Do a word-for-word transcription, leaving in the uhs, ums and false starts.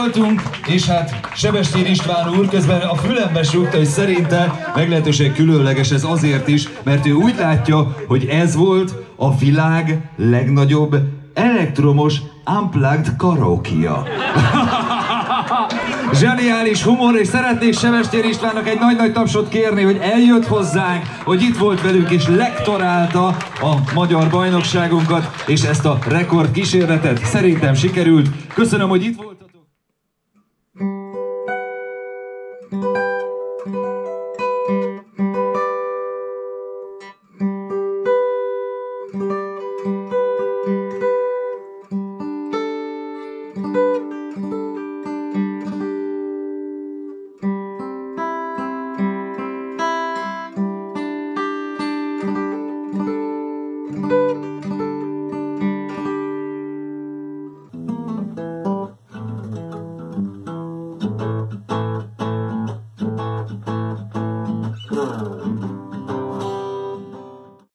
voltunk, és hát Sebestyén István úr közben a fülembe súgta, hogy szerinte meglehetősen különleges ez azért is, mert ő úgy látja, hogy ez volt a világ legnagyobb elektromos unplugged karaoke-ja. Zseniális humor, és szeretnék Sebestyén Istvánnak egy nagy-nagy tapsot kérni, hogy eljött hozzánk, hogy itt volt velünk és lektorálta a magyar bajnokságunkat, és ezt a rekord kísérletet szerintem sikerült. Köszönöm, hogy itt volt.